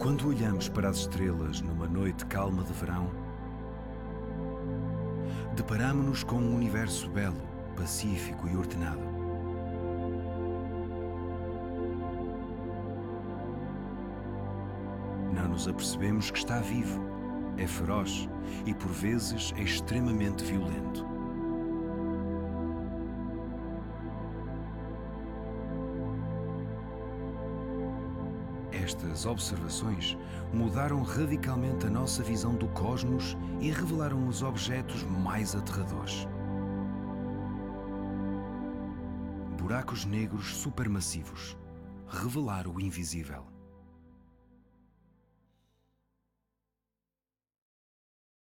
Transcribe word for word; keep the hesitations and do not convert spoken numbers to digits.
Quando olhamos para as estrelas numa noite calma de verão, deparamo-nos com um universo belo, pacífico e ordenado. Não nos apercebemos que está vivo, é feroz e por vezes é extremamente violento. Estas observações mudaram radicalmente a nossa visão do cosmos e revelaram os objetos mais aterradores. Buracos negros supermassivos. Revelar o invisível.